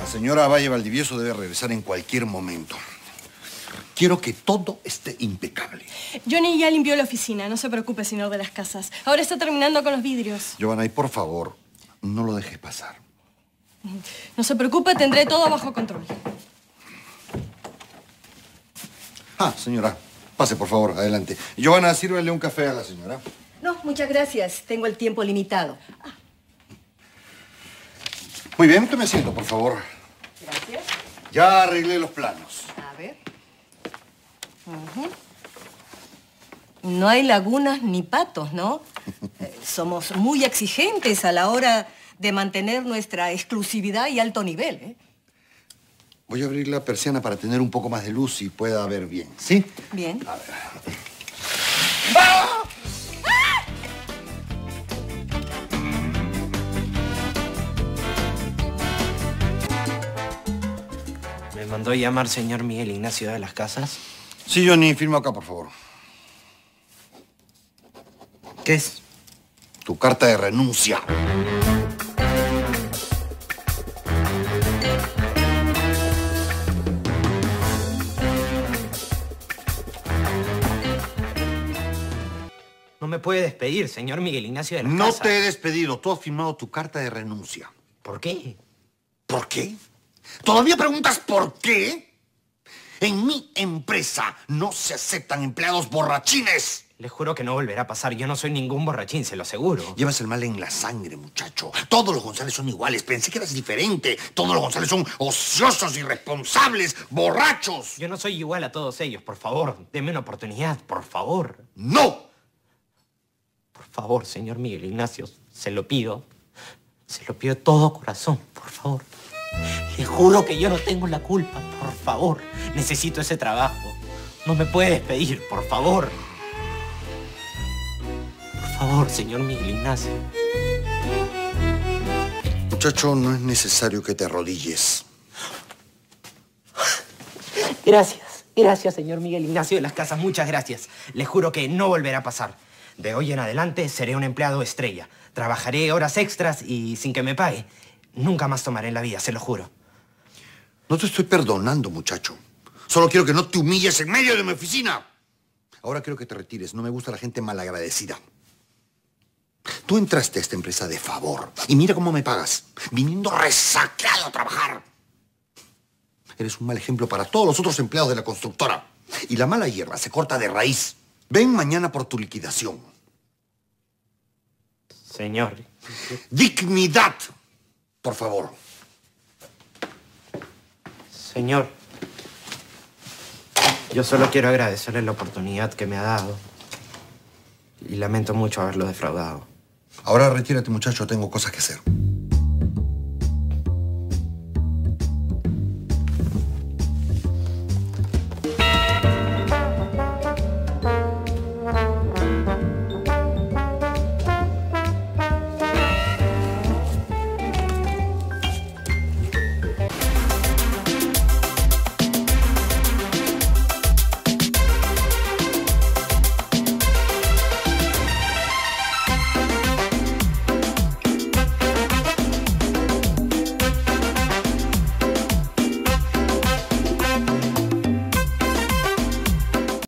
señora Valle Valdivieso debe regresar en cualquier momento. Quiero que todo esté impecable. Johnny ya limpió la oficina. No se preocupe, señor de las casas. Ahora está terminando con los vidrios. Giovanna, y por favor, no lo dejes pasar. No se preocupe, tendré todo bajo control. Ah, señora, pase, por favor, adelante. Giovanna, sírvele un café a la señora. No, muchas gracias. Tengo el tiempo limitado. Muy bien, tome asiento, por favor. Gracias. Ya arreglé los planos. A ver. No hay lagunas ni patos, ¿no? Somos muy exigentes a la hora de mantener nuestra exclusividad y alto nivel, ¿eh? Voy a abrir la persiana para tener un poco más de luz y pueda ver bien, ¿sí? Bien. A ver. ¿Me mandó llamar señor Miguel Ignacio de las Casas? Sí, Johnny, firma acá, por favor. ¿Qué es? Tu carta de renuncia. No me puede despedir, señor Miguel Ignacio de las No Casas. te he despedido. Tú has firmado tu carta de renuncia. ¿Por qué? ¿Por qué? ¿Todavía preguntas por qué? En mi empresa no se aceptan empleados borrachines. Le juro que no volverá a pasar. Yo no soy ningún borrachín, se lo aseguro. Llevas el mal en la sangre, muchacho. Todos los González son iguales. Pensé que eras diferente. Todos los González son ociosos, irresponsables, borrachos. Yo no soy igual a todos ellos. Por favor, deme una oportunidad, por favor. ¡No! Por favor, señor Miguel Ignacio, se lo pido. Se lo pido de todo corazón, por favor. Le juro que yo no tengo la culpa, por favor. Necesito ese trabajo. No me puede despedir, por favor. Por favor, señor Miguel Ignacio. Muchacho, no es necesario que te arrodilles. Gracias, señor Miguel Ignacio de las Casas. Muchas gracias. Le juro que no volverá a pasar. De hoy en adelante seré un empleado estrella. Trabajaré horas extras y sin que me pague. Nunca más tomaré en la vida, se lo juro. No te estoy perdonando, muchacho. Solo quiero que no te humilles en medio de mi oficina. Ahora quiero que te retires. No me gusta la gente malagradecida. Tú entraste a esta empresa de favor. Y mira cómo me pagas. Viniendo resacado a trabajar. Eres un mal ejemplo para todos los otros empleados de la constructora. Y la mala hierba se corta de raíz. Ven mañana por tu liquidación. Señor. Dignidad, por favor. Señor. Yo solo quiero agradecerle la oportunidad que me ha dado. Y lamento mucho haberlo defraudado. Ahora retírate, muchacho. Tengo cosas que hacer.